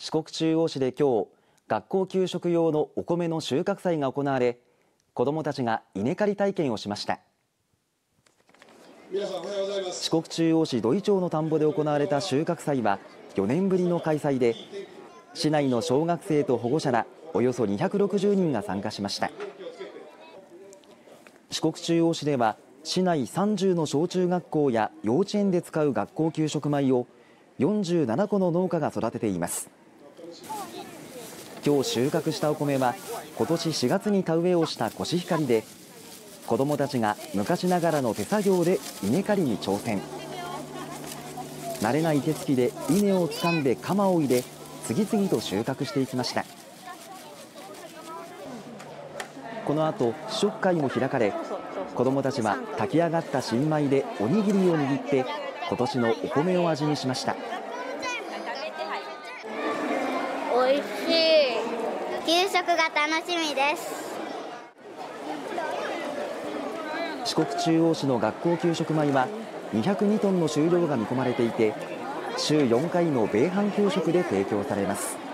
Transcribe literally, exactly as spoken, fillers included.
四国中央市で今日、学校給食用のお米の収穫祭が行われ、子どもたちが稲刈り体験をしました。 皆さんおはようございます。 四国中央市土井町の田んぼで行われた収穫祭はよねんぶりの開催で、市内の小学生と保護者らおよそにひゃくろくじゅうにんが参加しました。四国中央市では市内さんじゅうの小中学校や幼稚園で使う学校給食米をよんじゅうななこの農家が育てています。今日収穫したお米は今年しがつに田植えをしたコシヒカリで、子どもたちが昔ながらの手作業で稲刈りに挑戦。慣れない手つきで稲を掴んで鎌を入れ、次々と収穫していきました。この後試食会も開かれ、子どもたちは炊き上がった新米でおにぎりを握って今年のお米を味見しました。 おいしい。給食が楽しみです。 四国中央市の学校給食米はにひゃくにトンの収量が見込まれていて、週よんかいの米飯給食で提供されます。